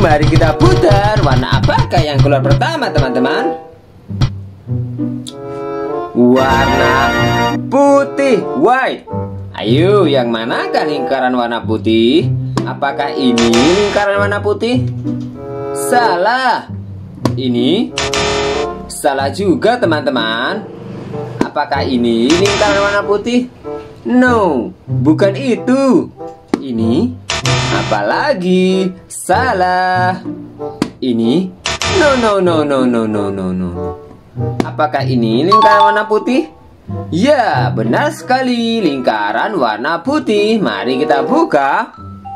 mari kita putar. Warna apakah yang keluar pertama, teman-teman? Warna putih, white. Ayo, yang manakah lingkaran warna putih? Apakah ini lingkaran warna putih? Salah. Ini salah juga, teman-teman. Apakah ini lingkaran warna putih? No, bukan itu. Ini apalagi? Salah. Ini no. Apakah ini lingkaran warna putih? Ya, benar sekali, lingkaran warna putih. Mari kita buka.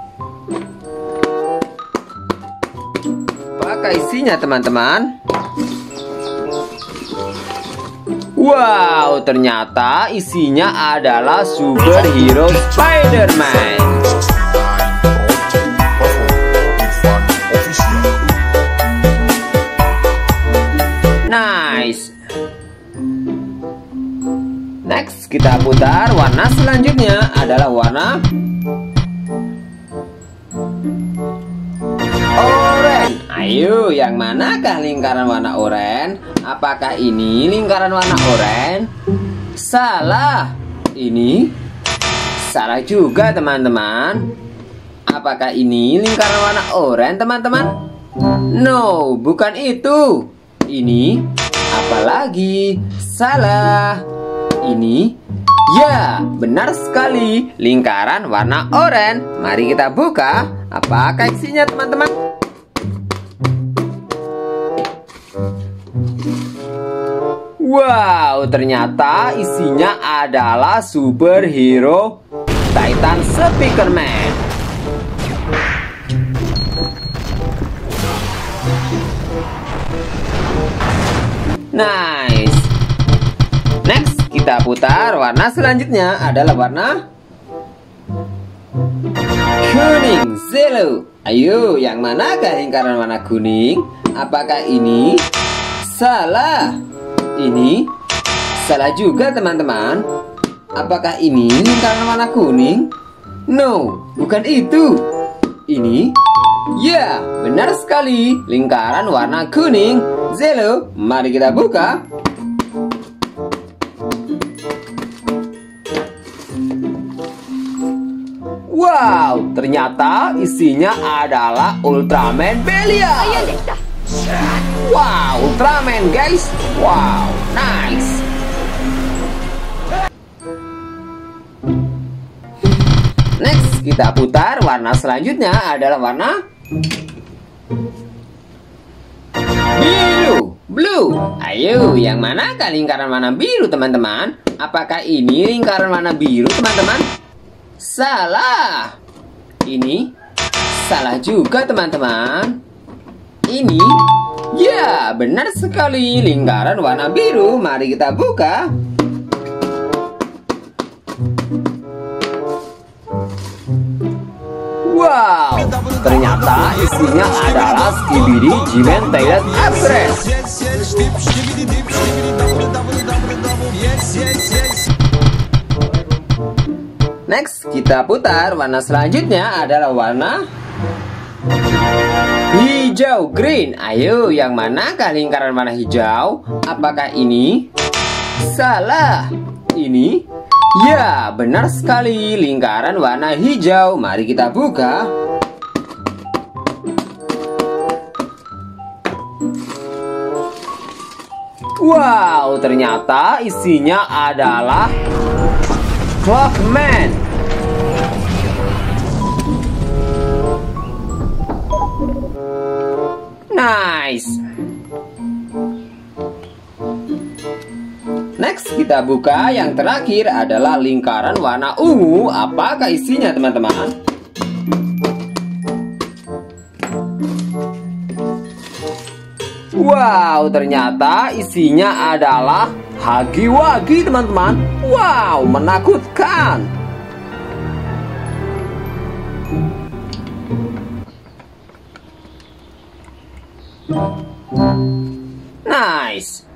Apakah isinya, teman-teman? Wow, ternyata isinya adalah superhero Spider-Man. Nice. Next, kita putar. Warna selanjutnya adalah warna oranye. Ayo, yang manakah lingkaran warna oranye? Apakah ini lingkaran warna oranye? Salah. Ini salah juga, teman-teman. Apakah ini lingkaran warna oranye, teman-teman? No, bukan itu. Ini apalagi? Salah. Ini ya, benar sekali, lingkaran warna oranye. Mari kita buka. Apakah isinya, teman-teman? Wow, ternyata isinya adalah superhero Titan Speakerman. Nice. Next, kita putar. Warna selanjutnya adalah warna kuning, yellow. Ayo, yang manakah lingkaran warna kuning? Apakah ini? Salah. Ini salah juga, teman-teman. Apakah ini lingkaran warna kuning? No, bukan itu. Ini ya, benar sekali, lingkaran warna kuning, yellow. Mari kita buka. Wow, ternyata isinya adalah Ultraman Belial. Wow, Ultraman, guys. Wow, nice. Next, kita putar. Warna selanjutnya adalah warna biru, blue. Ayo, yang manakah lingkaran warna biru, teman-teman? Apakah ini lingkaran warna biru, teman-teman? Salah. Ini salah juga, teman-teman. Ini ya, benar sekali, lingkaran warna biru. Mari kita buka. Wow, ternyata isinya adalah Skibidi Jimented Express. Next, kita putar. Warna selanjutnya adalah warna hijau, green. Ayo, yang manakah lingkaran warna hijau? Apakah ini? Salah. Ini ya, benar sekali, lingkaran warna hijau. Mari kita buka. Wow, ternyata isinya adalah Clockman. Nice. Next, kita buka. Yang terakhir adalah lingkaran warna ungu. Apakah isinya, teman-teman? Wow, ternyata isinya adalah Huggy-Wuggy, teman-teman. Wow, menakutkan. Nice.